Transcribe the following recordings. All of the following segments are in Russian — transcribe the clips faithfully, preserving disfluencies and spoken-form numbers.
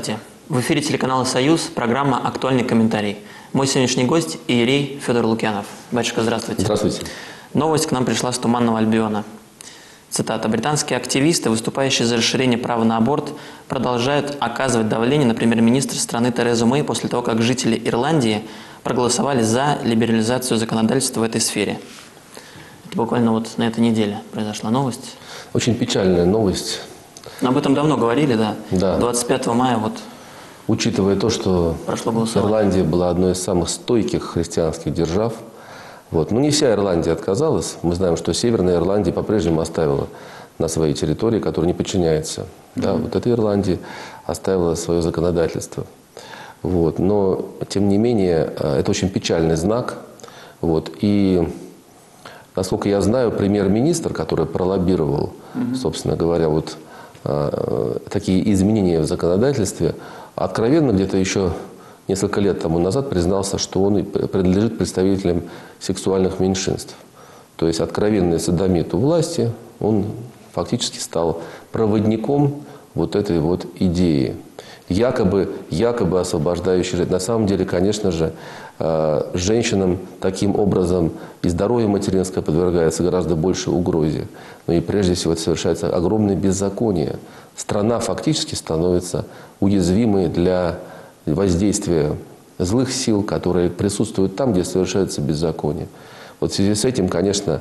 Здравствуйте. В эфире телеканала «Союз», программа «Актуальный комментарий». Мой сегодняшний гость – иерей Федор Лукьянов. Батюшка, здравствуйте. Здравствуйте. Новость к нам пришла с Туманного Альбиона. Цитата. «Британские активисты, выступающие за расширение права на аборт, продолжают оказывать давление на премьер-министра страны Терезу Мэй после того, как жители Ирландии проголосовали за либерализацию законодательства в этой сфере». Это буквально вот на этой неделе произошла новость. Очень печальная новость. Но об этом давно говорили, да. Да. двадцать пятого мая вот. Учитывая то, что Ирландия была одной из самых стойких христианских держав, вот. Но не вся Ирландия отказалась. Мы знаем, что Северная Ирландия по-прежнему оставила на своей территории, которая не подчиняется. Mm-hmm. Да, вот эта Ирландия оставила свое законодательство. Вот. Но, тем не менее, это очень печальный знак. Вот. И, насколько я знаю, премьер-министр, который пролоббировал, mm-hmm. собственно говоря, вот, э, такие изменения в законодательстве, откровенно где-то еще несколько лет тому назад признался, что он принадлежит представителям сексуальных меньшинств. То есть откровенный содомит у власти, он фактически стал проводником вот этой вот идеи. Якобы, якобы освобождающей жизнь. На самом деле, конечно же, женщинам таким образом и здоровье материнское подвергается гораздо большей угрозе. Но и прежде всего это совершается огромное беззаконие. Страна фактически становится уязвимой для воздействия злых сил, которые присутствуют там, где совершается беззаконие. Вот в связи с этим, конечно,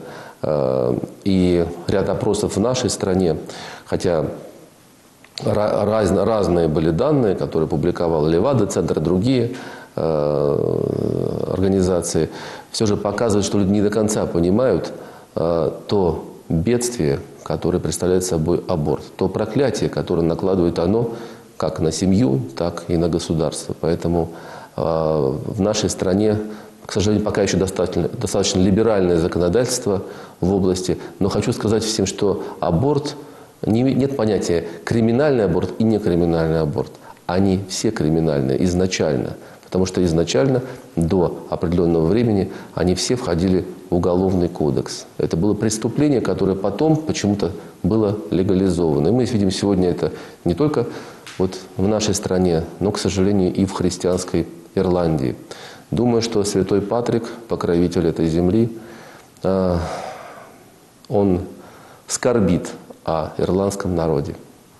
и ряд опросов в нашей стране, хотя раз, разные были данные, которые публиковал Левада-центр и другие организации, все же показывают, что люди не до конца понимают то бедствие, которое представляет собой аборт, то проклятие, которое накладывает оно как на семью, так и на государство. Поэтому э, в нашей стране, к сожалению, пока еще достаточно, достаточно либеральное законодательство в области. Но хочу сказать всем, что аборт, не, нет понятия криминальный аборт и некриминальный аборт. Они все криминальные изначально. Потому что изначально, до определенного времени, они все входили в Уголовный кодекс. Это было преступление, которое потом почему-то было легализовано. И мы видим сегодня это не только вот в нашей стране, но, к сожалению, и в христианской Ирландии. Думаю, что святой Патрик, покровитель этой земли, он скорбит о ирландском народе.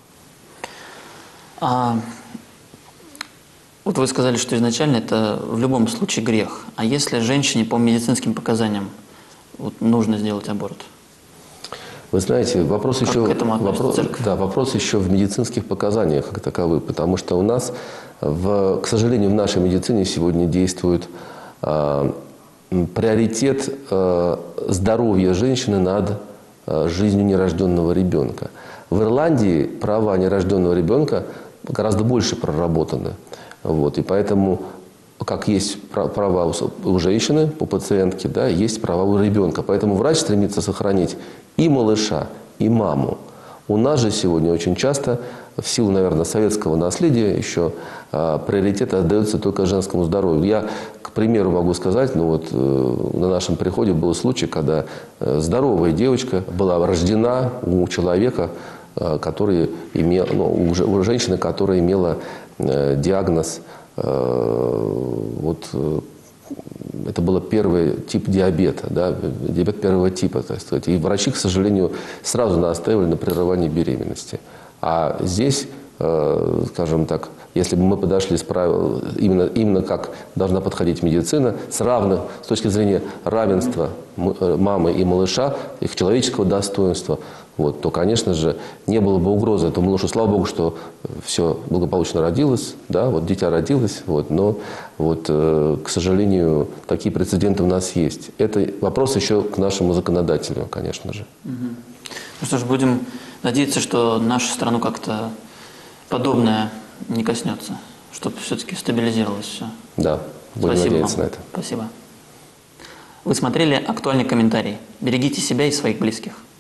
А, вот вы сказали, что изначально это в любом случае грех. А если женщине по медицинским показаниям вот, нужно сделать аборт? Вы знаете, вопрос как еще, к этому вопрос, да, вопрос еще в медицинских показаниях как таковых, потому что у нас, в, к сожалению, в нашей медицине сегодня действует э, приоритет э, здоровья женщины над э, жизнью нерожденного ребенка. В Ирландии права нерожденного ребенка гораздо больше проработаны. Вот, и поэтому, как есть права у женщины, у пациентки, да, есть права у ребенка. Поэтому врач стремится сохранить и малыша, и маму. У нас же сегодня очень часто, в силу, наверное, советского наследия, еще э, приоритет отдается только женскому здоровью. Я, к примеру, могу сказать, ну вот э, на нашем приходе был случай, когда э, здоровая девочка была рождена у человека, э, который имел, ну, у, у женщины, которая имела э, диагноз, э, вот, э, это был первый тип диабета, да, диабет первого типа, так сказать. И врачи, к сожалению, сразу настаивали на прерывании беременности. А здесь, э, скажем так, если бы мы подошли с правил, именно, именно как должна подходить медицина, с равных, с точки зрения равенства мамы и малыша, их человеческого достоинства, вот, то, конечно же, не было бы угрозы этому малышу. Слава Богу, что все благополучно родилось, да, вот дитя родилось, вот, но, вот, э, к сожалению, такие прецеденты у нас есть. Это вопрос еще к нашему законодателю, конечно же. Угу. Ну что ж, будем надеяться, что нашу страну как-то подобное не коснется, чтобы все-таки стабилизировалось все. Да, будем Спасибо надеяться вам. на это. Спасибо. Вы смотрели «Актуальный комментарий». Берегите себя и своих близких.